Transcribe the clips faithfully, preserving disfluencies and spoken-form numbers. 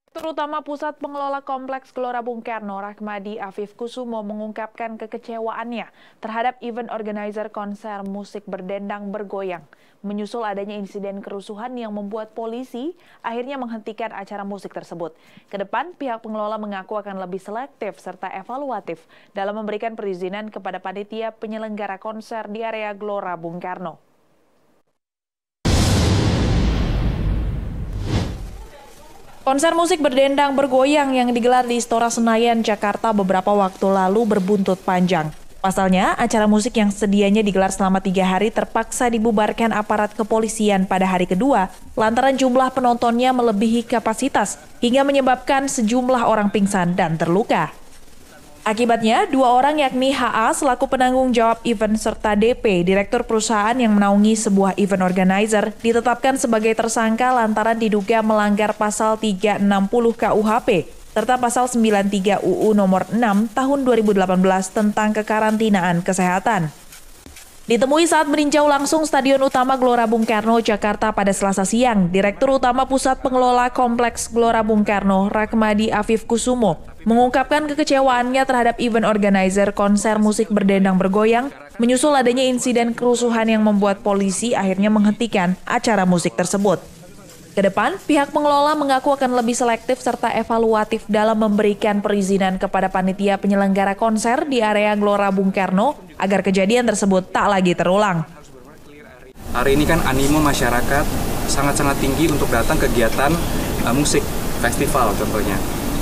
Terutama Pusat Pengelola Kompleks Gelora Bung Karno, Rahmadi Afif Kusumo mengungkapkan kekecewaannya terhadap event organizer konser musik berdendang bergoyang. Menyusul adanya insiden kerusuhan yang membuat polisi akhirnya menghentikan acara musik tersebut. Kedepan, pihak pengelola mengaku akan lebih selektif serta evaluatif dalam memberikan perizinan kepada panitia penyelenggara konser di area Gelora Bung Karno. Konser musik berdendang bergoyang yang digelar di Istora Senayan, Jakarta beberapa waktu lalu berbuntut panjang. Pasalnya, acara musik yang sedianya digelar selama tiga hari terpaksa dibubarkan aparat kepolisian pada hari kedua lantaran jumlah penontonnya melebihi kapasitas hingga menyebabkan sejumlah orang pingsan dan terluka. Akibatnya, dua orang yakni H A selaku penanggung jawab event serta D P, direktur perusahaan yang menaungi sebuah event organizer, ditetapkan sebagai tersangka lantaran diduga melanggar pasal tiga ratus enam puluh K U H P serta pasal sembilan puluh tiga U U nomor enam tahun dua ribu delapan belas tentang kekarantinaan kesehatan. Ditemui saat meninjau langsung Stadion Utama Gelora Bung Karno, Jakarta pada Selasa siang, Direktur Utama Pusat Pengelola Kompleks Gelora Bung Karno, Rahmadi Afif Kusumo, mengungkapkan kekecewaannya terhadap event organizer konser musik berdendang bergoyang, menyusul adanya insiden kerusuhan yang membuat polisi akhirnya menghentikan acara musik tersebut. Kedepan, pihak pengelola mengaku akan lebih selektif serta evaluatif dalam memberikan perizinan kepada panitia penyelenggara konser di area Gelora Bung Karno agar kejadian tersebut tak lagi terulang. Hari ini kan animo masyarakat sangat-sangat tinggi untuk datang kegiatan uh, musik, festival contohnya.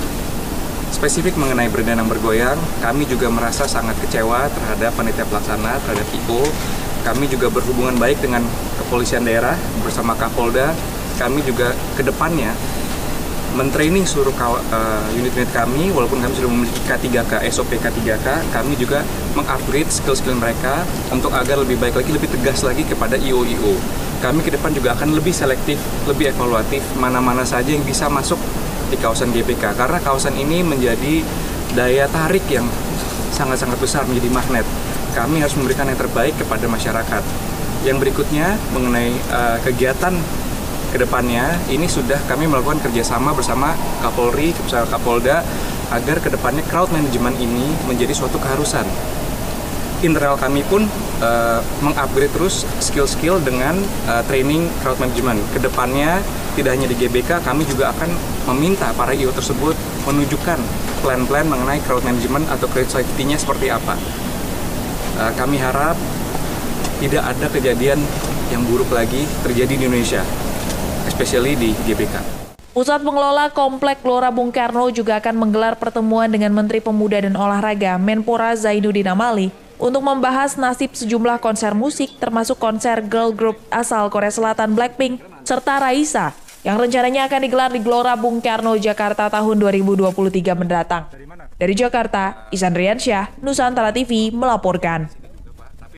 Spesifik mengenai berdendang bergoyang, kami juga merasa sangat kecewa terhadap panitia pelaksana, terhadap I O. Kami juga berhubungan baik dengan kepolisian daerah bersama Kapolda. Kami juga ke depannya mentraining seluruh uh, unit-unit kami, walaupun kami sudah memiliki K tiga K, S O P K tiga K, kami juga mengupgrade skill-skill mereka untuk agar lebih baik lagi, lebih tegas lagi kepada I O I O. Kami ke depan juga akan lebih selektif, lebih evaluatif, mana-mana saja yang bisa masuk di kawasan G B K, karena kawasan ini menjadi daya tarik yang sangat-sangat besar, menjadi magnet. Kami harus memberikan yang terbaik kepada masyarakat. Yang berikutnya mengenai uh, kegiatan kedepannya, ini sudah kami melakukan kerjasama bersama Kapolri, bersama Kapolda, agar kedepannya crowd management ini menjadi suatu keharusan. Internal kami pun uh, mengupgrade terus skill-skill dengan uh, training crowd management. Kedepannya tidak hanya di G B K, kami juga akan meminta para I O tersebut menunjukkan plan-plan mengenai crowd management atau crowd safety-nya seperti apa. Uh, kami harap tidak ada kejadian yang buruk lagi terjadi di Indonesia, especially di G B K. Pusat Pengelola Komplek Gelora Bung Karno juga akan menggelar pertemuan dengan Menteri Pemuda dan Olahraga Menpora Zainuddin Amali untuk membahas nasib sejumlah konser musik termasuk konser girl group asal Korea Selatan Blackpink serta Raisa yang rencananya akan digelar di Gelora Bung Karno, Jakarta tahun dua ribu dua puluh tiga mendatang. Dari Jakarta, Ihsan Riansyah, Nusantara T V melaporkan.